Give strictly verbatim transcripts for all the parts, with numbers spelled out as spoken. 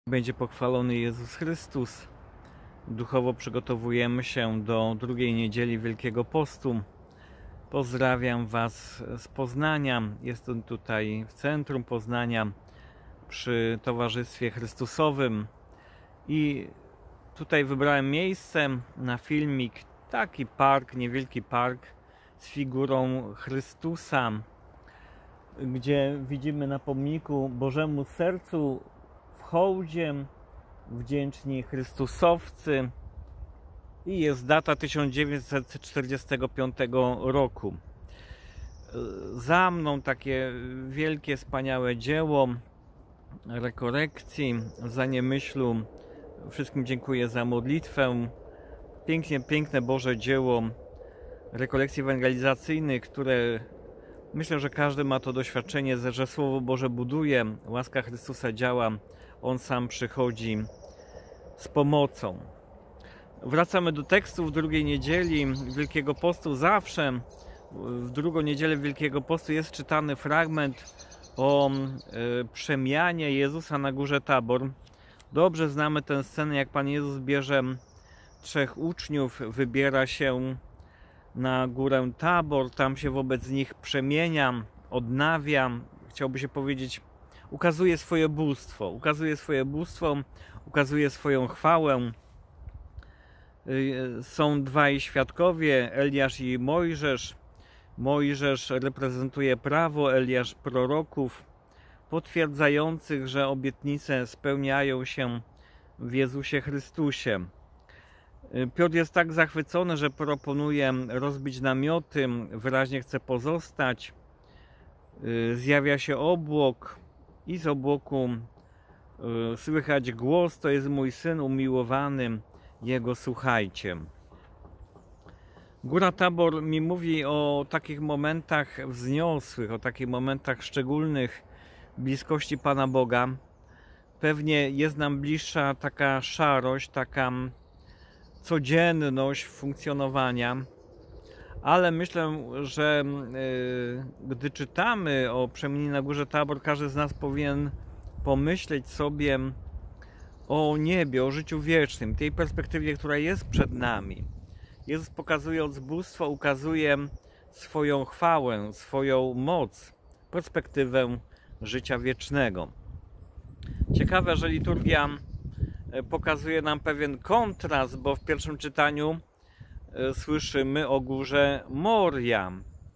Będzie pochwalony Jezus Chrystus. Duchowo przygotowujemy się do drugiej niedzieli Wielkiego Postu. Pozdrawiam Was z Poznania. Jestem tutaj w centrum Poznania przy Towarzystwie Chrystusowym i tutaj wybrałem miejsce na filmik, taki park, niewielki park z figurą Chrystusa, gdzie widzimy na pomniku Bożemu Sercu w hołdzie wdzięczni Chrystusowcy i jest data tysiąc dziewięćset czterdziestego piątego roku. Za mną takie wielkie, wspaniałe dzieło rekorekcji w Zaniemyślu. Wszystkim dziękuję za modlitwę. Pięknie, piękne Boże dzieło rekolekcji ewangelizacyjnych, które myślę, że każdy ma to doświadczenie, że Słowo Boże buduje, łaska Chrystusa działa, On sam przychodzi z pomocą. Wracamy do tekstów drugiej niedzieli Wielkiego Postu. Zawsze w drugą niedzielę Wielkiego Postu jest czytany fragment o y, przemianie Jezusa na górze Tabor. Dobrze znamy tę scenę, jak Pan Jezus bierze trzech uczniów, wybiera się na górę Tabor, tam się wobec nich przemienia, odnawia, chciałby się powiedzieć, ukazuje swoje bóstwo, ukazuje swoje bóstwo, ukazuje swoją chwałę. Są dwaj świadkowie, Eliasz i Mojżesz. Mojżesz reprezentuje prawo, Eliasz proroków, potwierdzających, że obietnice spełniają się w Jezusie Chrystusie. Piotr jest tak zachwycony, że proponuje rozbić namioty, wyraźnie chce pozostać. Zjawia się obłok i z obłoku słychać głos: to jest mój Syn umiłowany, Jego słuchajcie. Góra Tabor mi mówi o takich momentach wzniosłych, o takich momentach szczególnych bliskości Pana Boga. Pewnie jest nam bliższa taka szarość, taka codzienność funkcjonowania, ale myślę, że yy, gdy czytamy o przemianie na górze Tabor, każdy z nas powinien pomyśleć sobie o niebie, o życiu wiecznym, tej perspektywie, która jest przed nami. Jezus, pokazując bóstwo, ukazuje swoją chwałę, swoją moc, perspektywę życia wiecznego. Ciekawe, że liturgia pokazuje nam pewien kontrast, bo w pierwszym czytaniu słyszymy o górze Moria.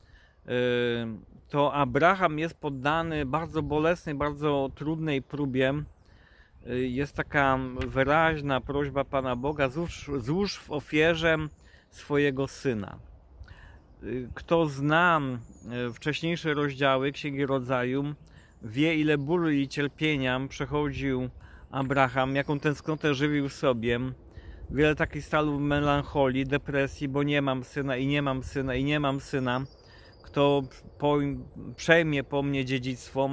To Abraham jest poddany bardzo bolesnej, bardzo trudnej próbie. Jest taka wyraźna prośba Pana Boga: złóż, złóż w ofierze swojego syna. Kto zna wcześniejsze rozdziały Księgi Rodzaju, wie, ile bólu i cierpienia przechodził Abraham, jaką tęsknotę żywił w sobie. Wiele takich stalów melancholii, depresji, bo nie mam syna i nie mam syna i nie mam syna. Kto po, przejmie po mnie dziedzictwo.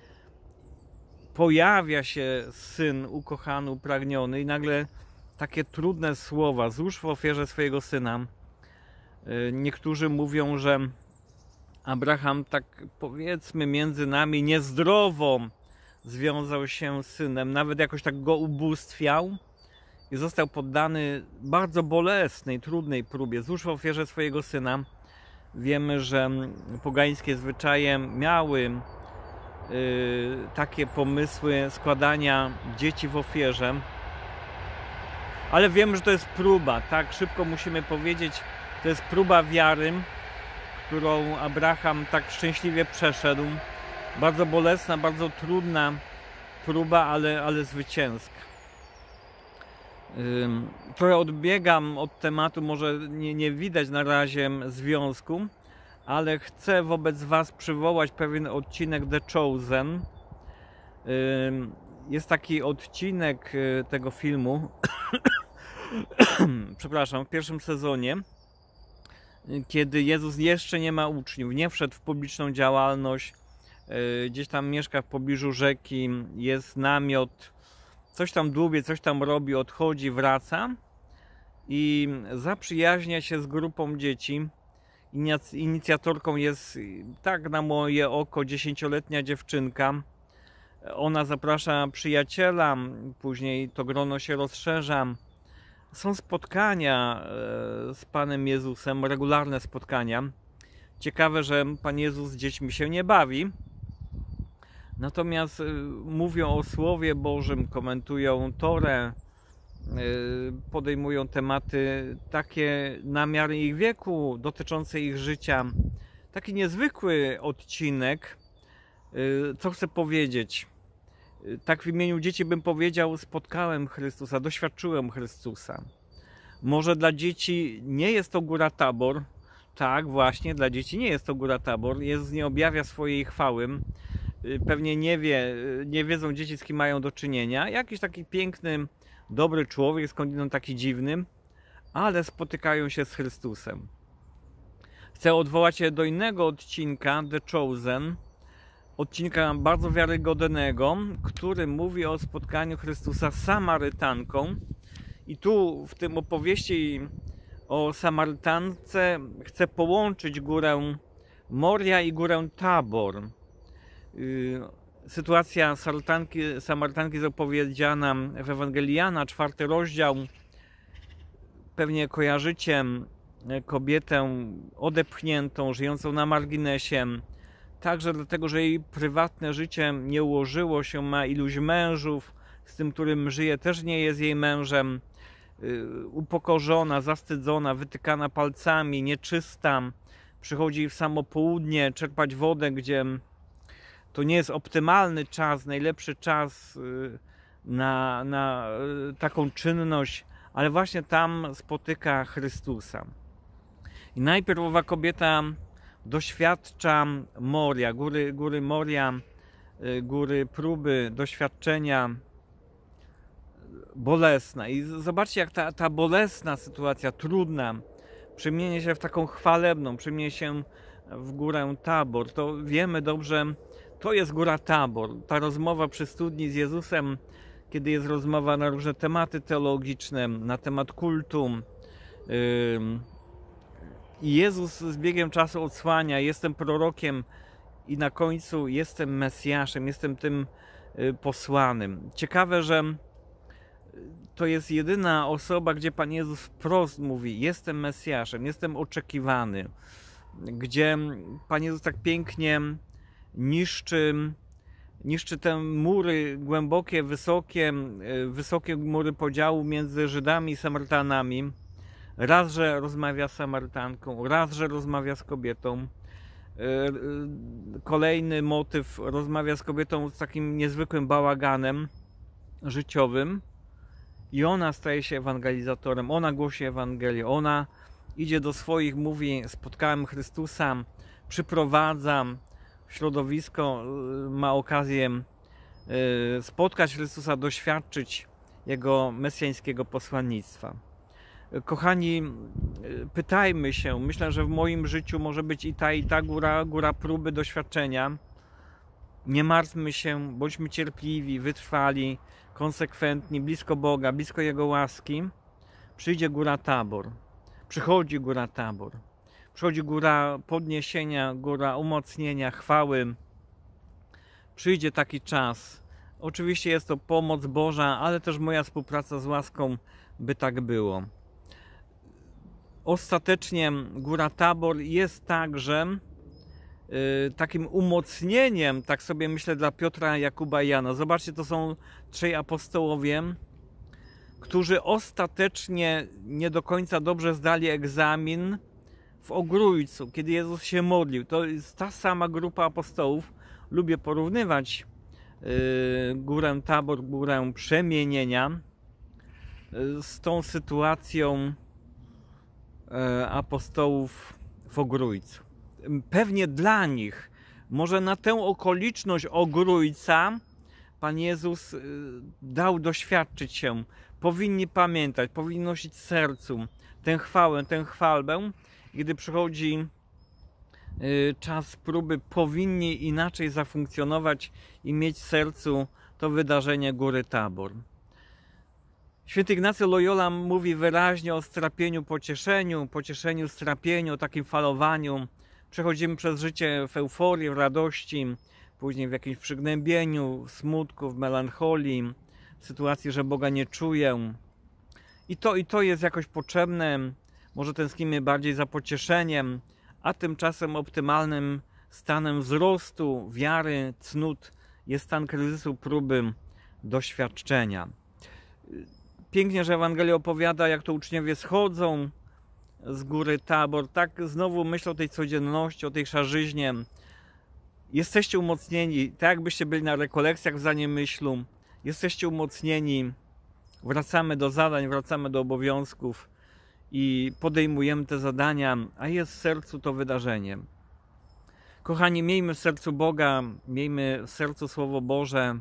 Pojawia się syn ukochany, upragniony i nagle takie trudne słowa: złóż w ofierze swojego syna. Niektórzy mówią, że Abraham, tak powiedzmy między nami, niezdrowo związał się z synem, nawet jakoś tak go ubóstwiał i został poddany bardzo bolesnej, trudnej próbie. Złóż w ofierze swojego syna. Wiemy, że pogańskie zwyczaje miały yy, takie pomysły składania dzieci w ofierze, ale wiemy, że to jest próba, tak szybko musimy powiedzieć, to jest próba wiary, którą Abraham tak szczęśliwie przeszedł. Bardzo bolesna, bardzo trudna próba, ale, ale zwycięska. Trochę odbiegam od tematu, może nie, nie widać na razie związku, ale chcę wobec Was przywołać pewien odcinek The Chosen. Jest taki odcinek tego filmu, przepraszam, w pierwszym sezonie, kiedy Jezus jeszcze nie ma uczniów, nie wszedł w publiczną działalność, gdzieś tam mieszka w pobliżu rzeki, jest namiot, coś tam dłubie, coś tam robi, odchodzi, wraca i zaprzyjaźnia się z grupą dzieci. Inicjatorką jest, tak na moje oko, dziesięcioletnia dziewczynka, Ona zaprasza przyjaciela, później to grono się rozszerza. Są spotkania z Panem Jezusem, regularne spotkania. Ciekawe, że Pan Jezus z dziećmi się nie bawi. Natomiast mówią o Słowie Bożym, komentują Torę, podejmują tematy takie na miarę ich wieku, dotyczące ich życia. Taki niezwykły odcinek. Co chcę powiedzieć? Tak w imieniu dzieci bym powiedział, spotkałem Chrystusa, doświadczyłem Chrystusa. Może dla dzieci nie jest to Góra Tabor. Tak, właśnie, dla dzieci nie jest to Góra Tabor. Jezus nie objawia swojej chwały. Pewnie nie wie, nie wiedzą dzieci, z kim mają do czynienia. Jakiś taki piękny, dobry człowiek, skądinąd taki dziwny, ale spotykają się z Chrystusem. Chcę odwołać się do innego odcinka, The Chosen, odcinka bardzo wiarygodnego, który mówi o spotkaniu Chrystusa z Samarytanką. I tu w tym opowieści o Samarytance chcę połączyć górę Moria i górę Tabor. Sytuacja Samarytanki, Samarytanki jest opowiedziana w Ewangelii Jana, czwarty rozdział. Pewnie kojarzycie kobietę odepchniętą, żyjącą na marginesie. Także dlatego, że jej prywatne życie nie ułożyło się, ma iluś mężów, z tym, którym żyje, też nie jest jej mężem. Upokorzona, zawstydzona, wytykana palcami, nieczysta. Przychodzi w samo południe czerpać wodę, gdzie to nie jest optymalny czas, najlepszy czas na, na taką czynność, ale właśnie tam spotyka Chrystusa. I najpierw owa kobieta doświadcza Moria, góry, góry Moria, góry próby, doświadczenia bolesna. I zobaczcie, jak ta, ta bolesna sytuacja, trudna, przemienia się w taką chwalebną, przemienia się w górę Tabor. To wiemy dobrze, to jest góra Tabor. Ta rozmowa przy studni z Jezusem, kiedy jest rozmowa na różne tematy teologiczne, na temat kultu. I Jezus z biegiem czasu odsłania, jestem prorokiem i na końcu jestem Mesjaszem, jestem tym posłanym. Ciekawe, że to jest jedyna osoba, gdzie Pan Jezus wprost mówi, jestem Mesjaszem, jestem oczekiwany. Gdzie Pan Jezus tak pięknie niszczy, niszczy te mury głębokie, wysokie, wysokie mury podziału między Żydami i Samarytanami. Raz, że rozmawia z Samarytanką, raz, że rozmawia z kobietą. Kolejny motyw, rozmawia z kobietą z takim niezwykłym bałaganem życiowym i ona staje się ewangelizatorem, ona głosi Ewangelię, ona idzie do swoich, mówi, spotkałem Chrystusa, przyprowadza środowisko, ma okazję spotkać Chrystusa, doświadczyć Jego mesjańskiego posłannictwa. Kochani, pytajmy się, myślę, że w moim życiu może być i ta, i ta góra, góra próby, doświadczenia. Nie martwmy się, bądźmy cierpliwi, wytrwali, konsekwentni, blisko Boga, blisko Jego łaski. Przyjdzie góra Tabor, przychodzi góra Tabor, przychodzi góra podniesienia, góra umocnienia, chwały. Przyjdzie taki czas. Oczywiście jest to pomoc Boża, ale też moja współpraca z łaską, by tak było. Ostatecznie góra Tabor jest także y, takim umocnieniem, tak sobie myślę, dla Piotra, Jakuba i Jana. Zobaczcie, to są trzej apostołowie, którzy ostatecznie nie do końca dobrze zdali egzamin w Ogrójcu, kiedy Jezus się modlił. To jest ta sama grupa apostołów. Lubię porównywać y, górę Tabor, górę przemienienia y, z tą sytuacją apostołów w Ogrójcu. Pewnie dla nich, może na tę okoliczność Ogrójca Pan Jezus dał doświadczyć się. Powinni pamiętać, powinni nosić w sercu tę chwałę, tę chwalbę. Gdy przychodzi czas próby, powinni inaczej zafunkcjonować i mieć w sercu to wydarzenie góry Tabor. Święty Ignacy Loyola mówi wyraźnie o strapieniu, pocieszeniu, pocieszeniu, strapieniu, o takim falowaniu. Przechodzimy przez życie w euforii, w radości, później w jakimś przygnębieniu, w smutku, w melancholii, w sytuacji, że Boga nie czuję. I to, i to jest jakoś potrzebne. Może tęsknimy bardziej za pocieszeniem, a tymczasem optymalnym stanem wzrostu, wiary, cnót jest stan kryzysu, próby, doświadczenia. Pięknie, że Ewangelia opowiada, jak to uczniowie schodzą z góry Tabor. Tak znowu myślę o tej codzienności, o tej szarzyźnie. Jesteście umocnieni, tak jakbyście byli na rekolekcjach w Zaniemyślu. Jesteście umocnieni, wracamy do zadań, wracamy do obowiązków i podejmujemy te zadania, a jest w sercu to wydarzenie. Kochani, miejmy w sercu Boga, miejmy w sercu Słowo Boże.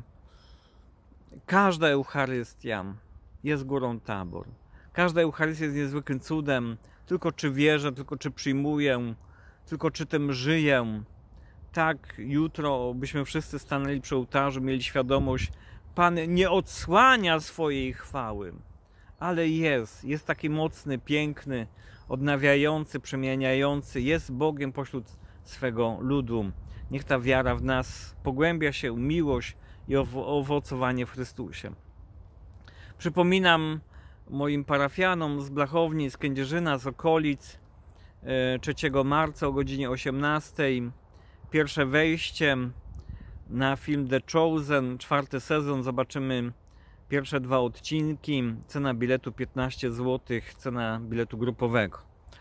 Każda Eucharystia jest górą Tabor. Każda Eucharystia jest niezwykłym cudem. Tylko czy wierzę, tylko czy przyjmuję, tylko czy tym żyję. Tak jutro byśmy wszyscy stanęli przy ołtarzu, mieli świadomość, Pan nie odsłania swojej chwały, ale jest, jest taki mocny, piękny, odnawiający, przemieniający, jest Bogiem pośród swego ludu. Niech ta wiara w nas pogłębia się, miłość i owocowanie w Chrystusie. Przypominam moim parafianom z Blachowni, z Kędzierzyna, z okolic, trzeciego marca o godzinie osiemnastej. Pierwsze wejście na film The Chosen, czwarty sezon. Zobaczymy pierwsze dwa odcinki. Cena biletu piętnaście złotych, cena biletu grupowego.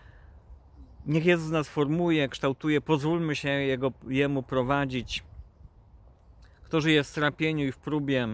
Niech Jezus nas formuje, kształtuje, pozwólmy się Jego, Jemu prowadzić. Kto żyje w strapieniu i w próbie,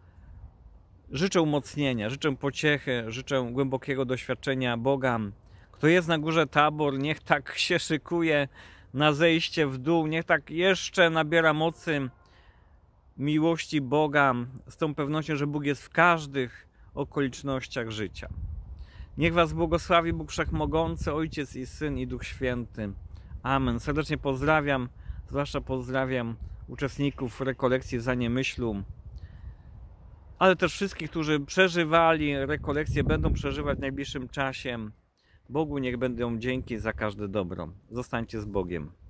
życzę umocnienia, życzę pociechy, życzę głębokiego doświadczenia Boga. Kto jest na górze Tabor, niech tak się szykuje na zejście w dół, niech tak jeszcze nabiera mocy miłości Boga, z tą pewnością, że Bóg jest w każdych okolicznościach życia. Niech was błogosławi Bóg Wszechmogący, Ojciec i Syn i Duch Święty. Amen. Serdecznie pozdrawiam, zwłaszcza pozdrawiam uczestników rekolekcji w Zaniemyślu, ale też wszystkich, którzy przeżywali rekolekcje, będą przeżywać w najbliższym czasie. Bogu niech będą dzięki za każde dobro. Zostańcie z Bogiem.